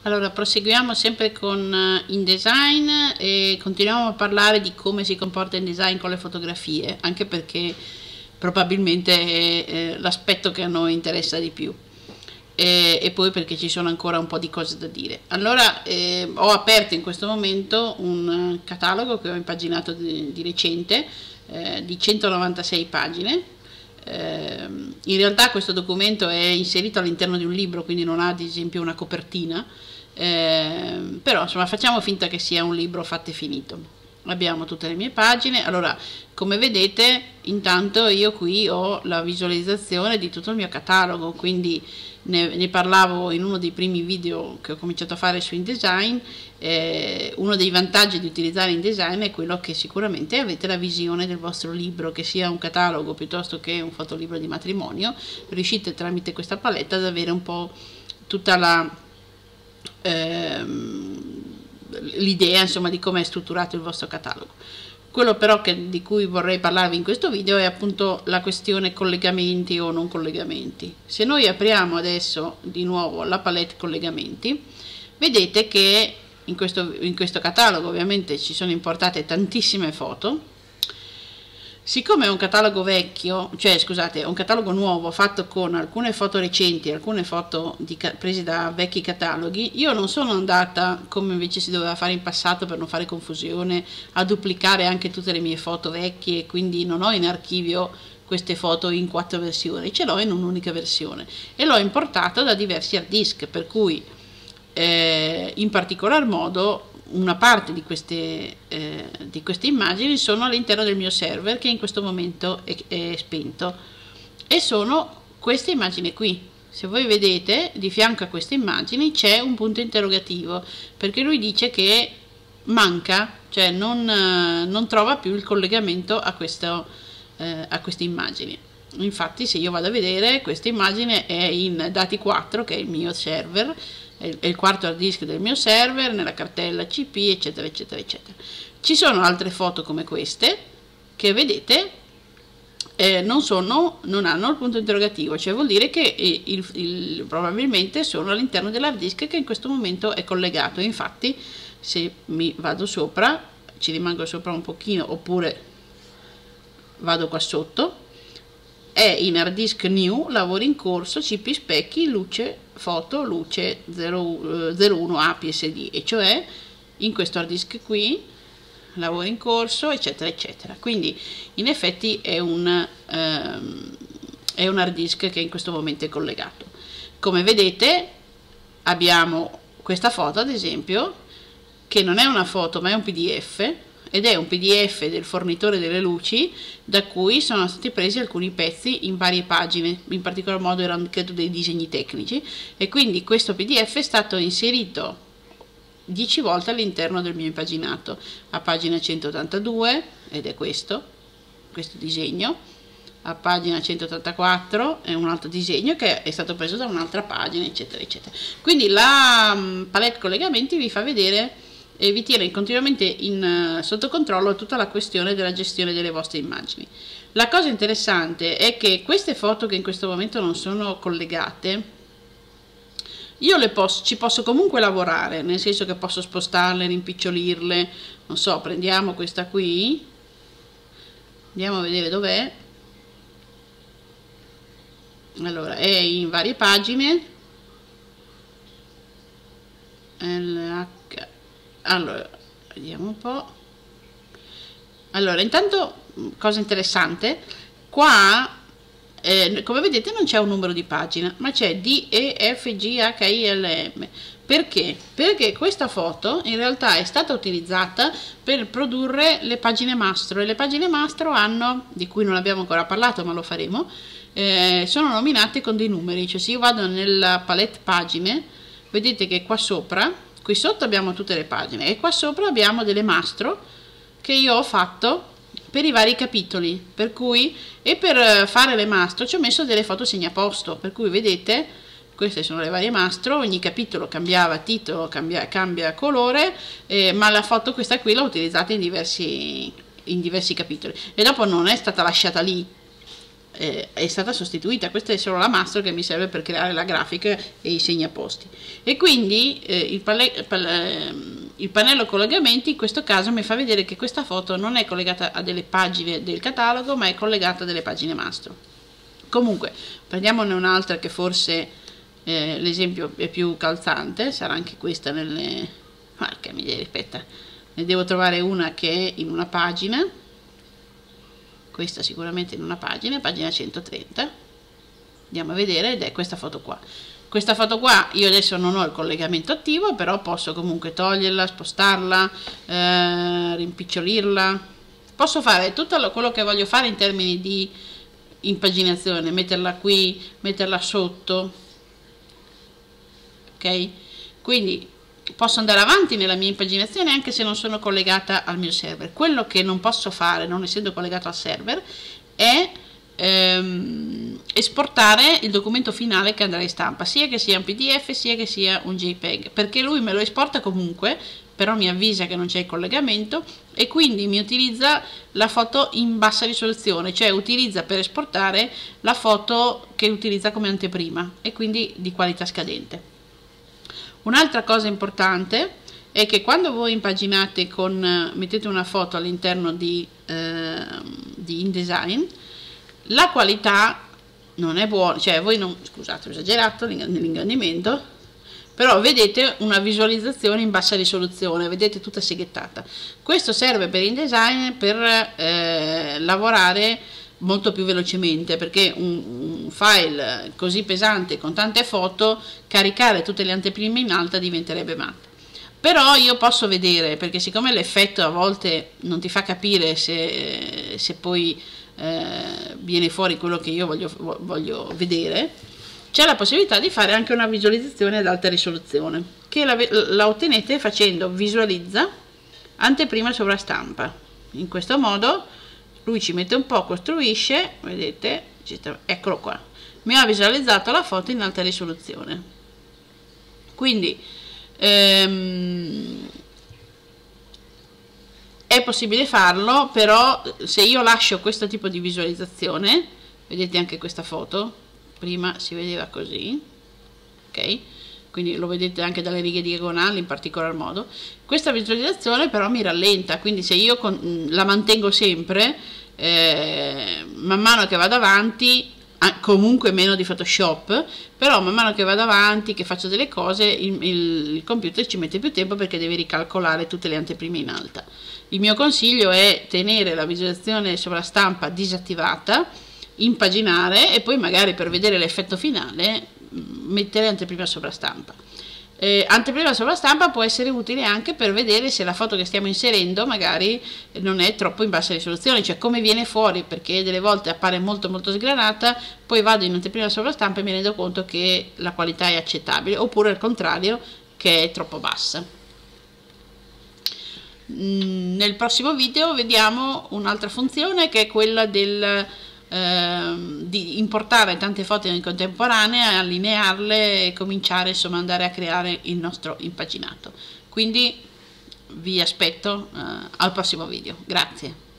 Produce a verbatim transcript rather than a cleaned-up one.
Allora, proseguiamo sempre con InDesign e continuiamo a parlare di come si comporta InDesign con le fotografie, anche perché probabilmente è eh, l'aspetto che a noi interessa di più, e, e poi perché ci sono ancora un po' di cose da dire. Allora, eh, ho aperto in questo momento un catalogo che ho impaginato di, di recente, eh, di centonovantasei pagine. Eh, in realtà questo documento è inserito all'interno di un libro, quindi non ha ad esempio una copertina, eh, però insomma facciamo finta che sia un libro fatto e finito. Abbiamo tutte le mie pagine. Allora, come vedete, intanto io qui ho la visualizzazione di tutto il mio catalogo, quindi ne, ne parlavo in uno dei primi video che ho cominciato a fare su InDesign. Eh, uno dei vantaggi di utilizzare InDesign è quello che sicuramente avete la visione del vostro libro, che sia un catalogo piuttosto che un fotolibro di matrimonio. Riuscite tramite questa palette ad avere un po' tutta la ehm, l'idea insomma di come è strutturato il vostro catalogo. Quello però che, di cui vorrei parlarvi in questo video è appunto la questione collegamenti o non collegamenti. Se noi apriamo adesso di nuovo la palette collegamenti, vedete che in questo, in questo catalogo ovviamente ci sono importate tantissime foto. Siccome è un catalogo vecchio, cioè scusate, è un catalogo nuovo fatto con alcune foto recenti e alcune foto di, prese da vecchi cataloghi, io non sono andata, come invece si doveva fare in passato per non fare confusione, a duplicare anche tutte le mie foto vecchie, quindi non ho in archivio queste foto in quattro versioni, ce l'ho in un'unica versione e l'ho importata da diversi hard disk, per cui eh, in particolar modo una parte di queste, eh, di queste immagini sono all'interno del mio server, che in questo momento è, è spento, e sono queste immagini qui. Se voi vedete, di fianco a queste immagini c'è un punto interrogativo, perché lui dice che manca, cioè non, eh, non trova più il collegamento a, questo, eh, a queste immagini. Infatti, se io vado a vedere, questa immagine è in dati quattro, che è il mio server, è il quarto hard disk del mio server, nella cartella C P, eccetera eccetera eccetera. Ci sono altre foto come queste che vedete eh, non, sono, non hanno il punto interrogativo, cioè vuol dire che il, il, probabilmente sono all'interno dell'hard disk che in questo momento è collegato. Infatti, se mi vado sopra, ci rimango sopra un pochino, oppure vado qua sotto, è in hard disk new, lavori in corso, C P specchi, luce, foto, luce zero uno A P S D, e cioè in questo hard disk qui, lavori in corso, eccetera eccetera. Quindi in effetti è un, ehm, è un hard disk che in questo momento è collegato. Come vedete abbiamo questa foto ad esempio, che non è una foto ma è un P D F, ed è un P D F del fornitore delle luci, da cui sono stati presi alcuni pezzi in varie pagine, in particolar modo erano credo dei disegni tecnici, e quindi questo P D F è stato inserito dieci volte all'interno del mio impaginato, a pagina centottantadue, ed è questo, questo disegno, a pagina centottantaquattro è un altro disegno che è stato preso da un'altra pagina, eccetera eccetera. Quindi la um, palette collegamenti vi fa vedere e vi tiene continuamente in, uh, sotto controllo tutta la questione della gestione delle vostre immagini. La cosa interessante è che queste foto che in questo momento non sono collegate, io le posso, ci posso comunque lavorare, nel senso che posso spostarle, rimpicciolirle, non so, prendiamo questa qui, andiamo a vedere dov'è. Allora, è in varie pagine, L H. Allora, vediamo un po'. Allora, intanto, cosa interessante, qua, eh, come vedete non c'è un numero di pagina, ma c'è D, E, F, G, H, I, L, M. Perché? Perché questa foto in realtà è stata utilizzata per produrre le pagine mastro, e le pagine mastro hanno, di cui non abbiamo ancora parlato ma lo faremo, eh, sono nominate con dei numeri. Cioè se io vado nella palette pagine, vedete che qua sopra, qui sotto abbiamo tutte le pagine e qua sopra abbiamo delle mastro che io ho fatto per i vari capitoli, per cui, e per fare le mastro ci ho messo delle foto segnaposto, per cui vedete queste sono le varie mastro, ogni capitolo cambiava titolo, cambia, cambia colore, eh, ma la foto questa qui l'ho utilizzata in diversi, in diversi capitoli, e dopo non è stata lasciata lì, eh, è stata sostituita. Questa è solo la master che mi serve per creare la grafica e i segnaposti, e quindi eh, il, pale, pale, il pannello collegamenti in questo caso mi fa vedere che questa foto non è collegata a delle pagine del catalogo, ma è collegata a delle pagine master. Comunque prendiamone un'altra che forse eh, l'esempio è più calzante, sarà anche questa nelle... Marca, mi rispetta, ne devo trovare una che è in una pagina, questa sicuramente in una pagina, pagina centotrenta, andiamo a vedere, ed è questa foto qua. Questa foto qua io adesso non ho il collegamento attivo, però posso comunque toglierla, spostarla, eh, rimpicciolirla, posso fare tutto quello che voglio fare in termini di impaginazione, metterla qui, metterla sotto, ok? Quindi posso andare avanti nella mia impaginazione anche se non sono collegata al mio server. Quello che non posso fare, non essendo collegato al server, è ehm, esportare il documento finale che andrà in stampa, sia che sia un P D F sia che sia un JPEG, perché lui me lo esporta comunque, però mi avvisa che non c'è il collegamento e quindi mi utilizza la foto in bassa risoluzione, cioè utilizza per esportare la foto che utilizza come anteprima e quindi di qualità scadente. Un'altra cosa importante è che quando voi impaginate con, mettete una foto all'interno di, eh, di InDesign, la qualità non è buona, cioè voi non, scusate ho esagerato nell'ingrandimento, però vedete una visualizzazione in bassa risoluzione, vedete tutta seghettata. Questo serve per InDesign per eh, lavorare molto più velocemente, perché un, un file così pesante con tante foto, caricare tutte le anteprime in alta diventerebbe matto. Però io posso vedere, perché siccome l'effetto a volte non ti fa capire se, se poi eh, viene fuori quello che io voglio, voglio vedere, c'è la possibilità di fare anche una visualizzazione ad alta risoluzione, che la, la ottenete facendo visualizza anteprima sovrastampa. In questo modo lui ci mette un po', costruisce, vedete, eccolo qua, mi ha visualizzato la foto in alta risoluzione. Quindi ehm, è possibile farlo, però se io lascio questo tipo di visualizzazione, vedete anche questa foto, prima si vedeva così, ok? Quindi lo vedete anche dalle righe diagonali in particolar modo. Questa visualizzazione però mi rallenta, quindi se io con, la mantengo sempre, eh, man mano che vado avanti, comunque meno di Photoshop, però man mano che vado avanti, che faccio delle cose, il, il, il computer ci mette più tempo perché deve ricalcolare tutte le anteprime in alta. Il mio consiglio è tenere la visualizzazione sovrastampa disattivata, impaginare e poi magari per vedere l'effetto finale mettere anteprima sovrastampa. Eh, anteprima sovrastampa può essere utile anche per vedere se la foto che stiamo inserendo magari non è troppo in bassa risoluzione, cioè come viene fuori, perché delle volte appare molto molto sgranata, poi vado in anteprima sovrastampa e mi rendo conto che la qualità è accettabile, oppure al contrario che è troppo bassa. Mm, nel prossimo video vediamo un'altra funzione che è quella del di importare tante foto in contemporanea, allinearle e cominciare insomma ad andare a creare il nostro impaginato. Quindi vi aspetto uh, al prossimo video. Grazie.